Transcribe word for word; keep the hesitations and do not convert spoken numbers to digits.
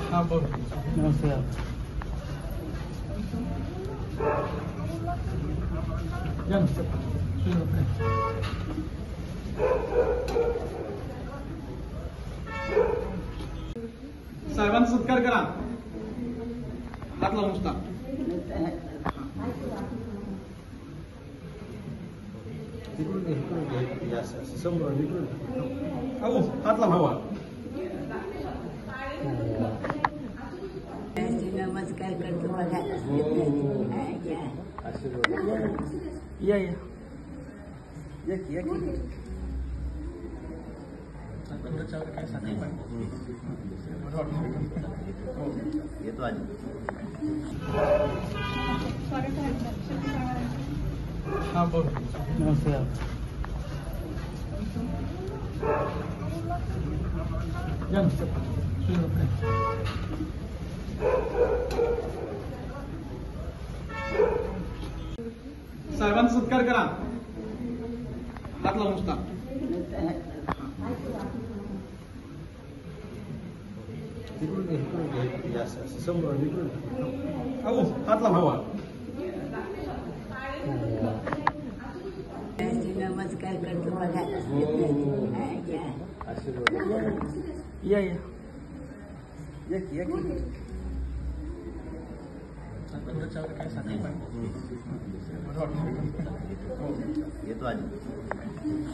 हाँ बोल। नमस्ते आप या ना, सुनो अपने। साहेबांचा सत्कार करा, हात लावून नुसता. समोर अहो हात लावा. नमस्कार करतो मला या या या की या की येतो आधी हाँ बोल. नमस्ते आप या ना, सुनो अपने. साहेबांचा सत्कार करा, हात लावून नुसता. समोर अहो हात लावा. नमस्कार करतो मला या या या की या की येतो आधी